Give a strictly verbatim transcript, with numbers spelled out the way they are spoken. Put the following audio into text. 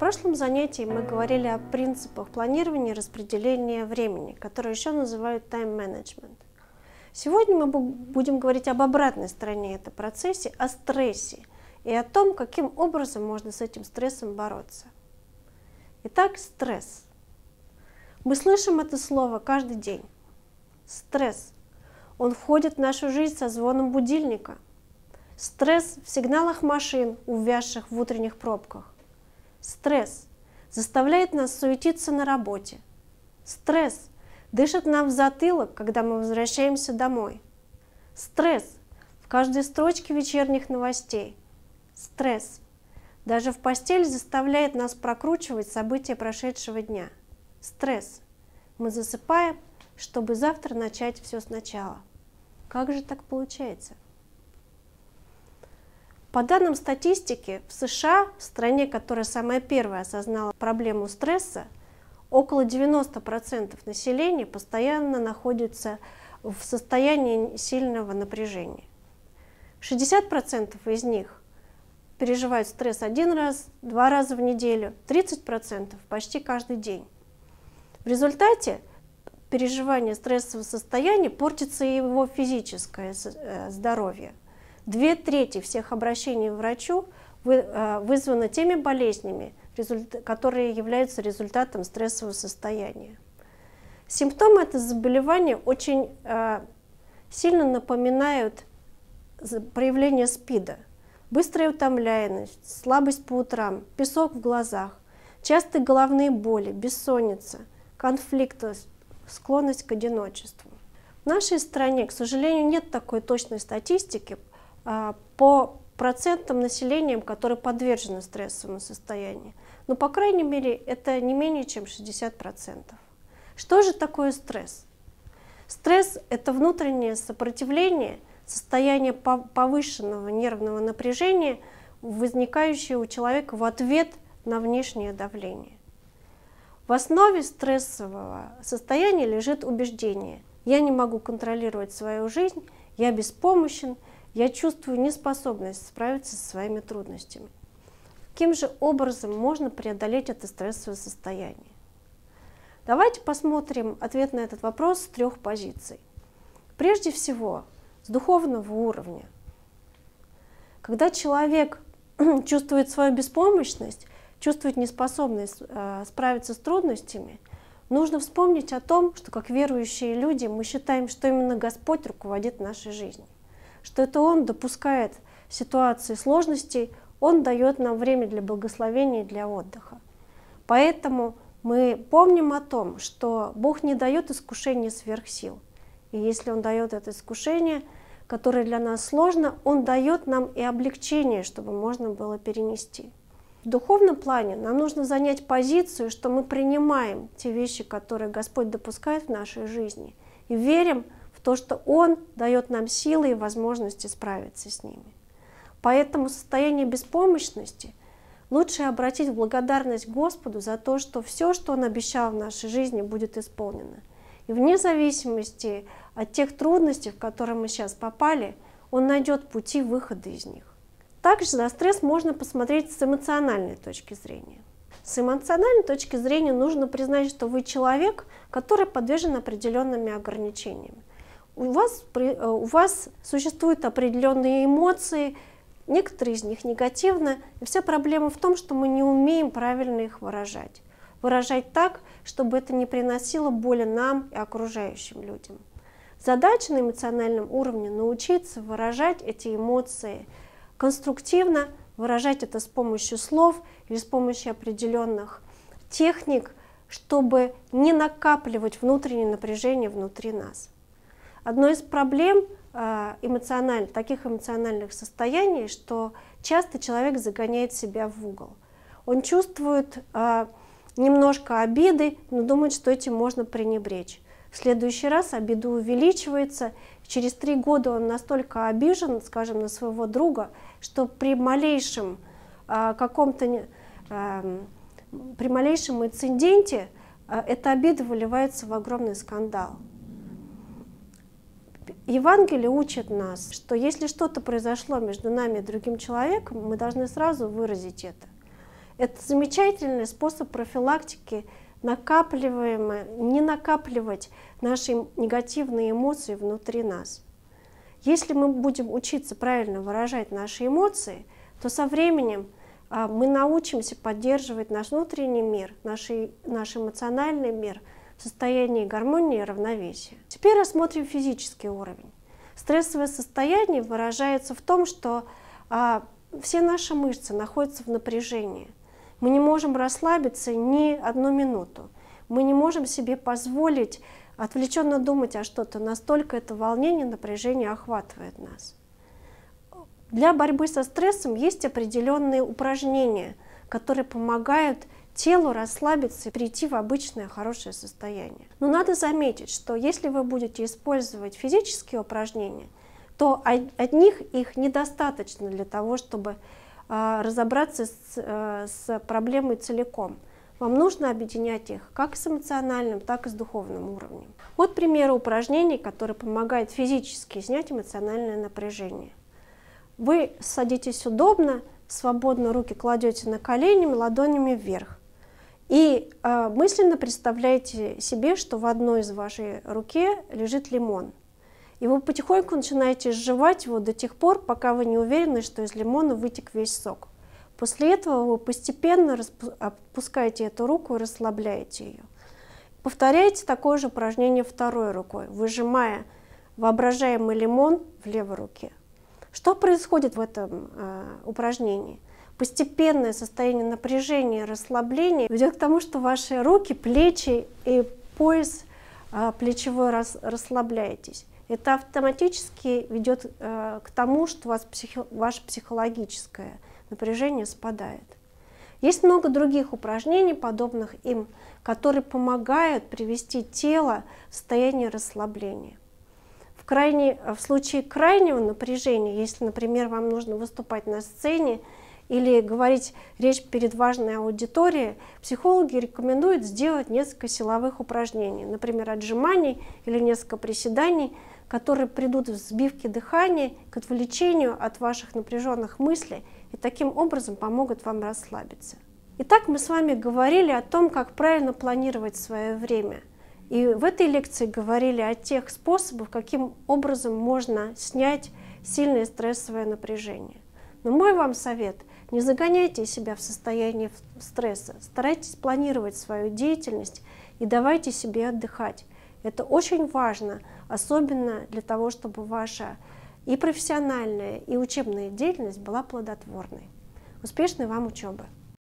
прошлом занятии мы говорили о принципах планирования и распределения времени, которые еще называют тайм-менеджмент. Сегодня мы будем говорить об обратной стороне этого процесса, о стрессе и о том, каким образом можно с этим стрессом бороться. Итак, стресс. Мы слышим это слово каждый день. Стресс. Он входит в нашу жизнь со звоном будильника. Стресс в сигналах машин, увязших в утренних пробках. Стресс заставляет нас суетиться на работе. Стресс дышит нам в затылок, когда мы возвращаемся домой. Стресс в каждой строчке вечерних новостей. Стресс даже в постель заставляет нас прокручивать события прошедшего дня. Стресс. Мы засыпаем, чтобы завтра начать все сначала. Как же так получается? По данным статистики, в США, в стране, которая самая первая осознала проблему стресса, около девяноста процентов населения постоянно находится в состоянии сильного напряжения. шестьдесят процентов из них переживают стресс один раз, два раза в неделю, тридцать процентов почти каждый день. В результате переживания стрессового состояния портится и его физическое здоровье. Две трети всех обращений к врачу вызваны теми болезнями, которые являются результатом стрессового состояния. Симптомы этого заболевания очень сильно напоминают проявление СПИДа. Быстрая утомляемость, слабость по утрам, песок в глазах, частые головные боли, бессонница, конфликты, склонность к одиночеству. В нашей стране, к сожалению, нет такой точной статистики по процентам населения, которые подвержены стрессовому состоянию. Но, по крайней мере, это не менее чем шестьдесят процентов. Что же такое стресс? Стресс – это внутреннее сопротивление, состояние повышенного нервного напряжения, возникающее у человека в ответ на внешнее давление. В основе стрессового состояния лежит убеждение: я не могу контролировать свою жизнь, я беспомощен, я чувствую неспособность справиться со своими трудностями. Каким же образом можно преодолеть это стрессовое состояние? Давайте посмотрим ответ на этот вопрос с трех позиций. Прежде всего, с духовного уровня. Когда человек чувствует свою беспомощность, чувствует неспособность э, справиться с трудностями, нужно вспомнить о том, что как верующие люди мы считаем, что именно Господь руководит нашей жизнью, что это Он допускает ситуации сложностей, Он дает нам время для благословения и для отдыха. Поэтому мы помним о том, что Бог не дает искушения сверх сил. И если Он дает это искушение, которое для нас сложно, Он дает нам и облегчение, чтобы можно было перенести. В духовном плане нам нужно занять позицию, что мы принимаем те вещи, которые Господь допускает в нашей жизни, и верим в то, что Он дает нам силы и возможности справиться с ними. Поэтому состояние беспомощности лучше обратить в благодарность Господу за то, что все, что Он обещал в нашей жизни, будет исполнено. И вне зависимости от тех трудностей, в которые мы сейчас попали, Он найдет пути выхода из них. Также на стресс можно посмотреть с эмоциональной точки зрения. С эмоциональной точки зрения нужно признать, что вы человек, который подвержен определенными ограничениям. У вас, у вас существуют определенные эмоции, некоторые из них негативны, и вся проблема в том, что мы не умеем правильно их выражать. Выражать так, чтобы это не приносило боли нам и окружающим людям. Задача на эмоциональном уровне — научиться выражать эти эмоции конструктивно, выражать это с помощью слов или с помощью определенных техник, чтобы не накапливать внутреннее напряжение внутри нас. Одной из проблем эмоциональных, таких эмоциональных состояний, что часто человек загоняет себя в угол. Он чувствует немножко обиды, но думает, что этим можно пренебречь. В следующий раз обида увеличивается, через три года он настолько обижен, скажем, на своего друга, что при малейшем а, каком-то а, при малейшем инциденте а, эта обида выливается в огромный скандал. Евангелие учит нас, что если что-то произошло между нами и другим человеком, мы должны сразу выразить это. Это замечательный способ профилактики накапливаемое, не накапливать наши негативные эмоции внутри нас. Если мы будем учиться правильно выражать наши эмоции, то со временем а, мы научимся поддерживать наш внутренний мир, наш, наш эмоциональный мир в состоянии гармонии и равновесия. Теперь рассмотрим физический уровень. Стрессовое состояние выражается в том, что а, все наши мышцы находятся в напряжении. Мы не можем расслабиться ни одну минуту. Мы не можем себе позволить отвлеченно думать о что-то. Настолько это волнение, напряжение охватывает нас. Для борьбы со стрессом есть определенные упражнения, которые помогают телу расслабиться и прийти в обычное хорошее состояние. Но надо заметить, что если вы будете использовать физические упражнения, то одних их недостаточно для того, чтобы разобраться с, с проблемой целиком. Вам нужно объединять их как с эмоциональным, так и с духовным уровнем. Вот примеры упражнений, которые помогают физически снять эмоциональное напряжение. Вы садитесь удобно, свободно руки кладете на колени, ладонями вверх. И э, мысленно представляете себе, что в одной из вашей руки лежит лимон. И вы потихоньку начинаете сживать его до тех пор, пока вы не уверены, что из лимона вытек весь сок. После этого вы постепенно опускаете эту руку и расслабляете ее. Повторяйте такое же упражнение второй рукой, выжимая воображаемый лимон в левой руке. Что происходит в этом э, упражнении? Постепенное состояние напряжения и расслабления ведет к тому, что ваши руки, плечи и пояс э, плечевой рас, расслабляетесь. Это автоматически ведет э, к тому, что у вас психи, ваше психологическое напряжение спадает. Есть много других упражнений, подобных им, которые помогают привести тело в состояние расслабления. В, крайне, в случае крайнего напряжения, если, например, вам нужно выступать на сцене или говорить речь перед важной аудиторией, психологи рекомендуют сделать несколько силовых упражнений, например, отжиманий или несколько приседаний, которые придут в сбивке дыхания к отвлечению от ваших напряженных мыслей и таким образом помогут вам расслабиться. Итак, мы с вами говорили о том, как правильно планировать свое время. И в этой лекции говорили о тех способах, каким образом можно снять сильное стрессовое напряжение. Но мой вам совет: не загоняйте себя в состояние стресса, старайтесь планировать свою деятельность и давайте себе отдыхать. Это очень важно, особенно для того, чтобы ваша и профессиональная, и учебная деятельность была плодотворной. Успешной вам учебы!